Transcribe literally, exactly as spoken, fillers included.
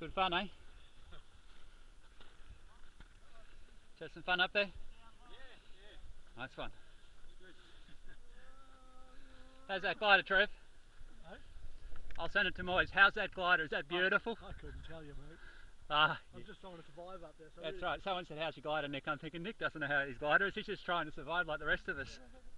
Good fun, eh? Did you have some fun up there? Yeah, yeah. Nice one. Good. How's that glider, Trev? Hey? I'll send it to Moyes. How's that glider? Is that beautiful? I, I couldn't tell you, mate. Ah, I'm just trying to survive up there. So that's really right. Someone said, how's your glider, Nick? I'm thinking Nick doesn't know how his glider is. He's just trying to survive like the rest of us.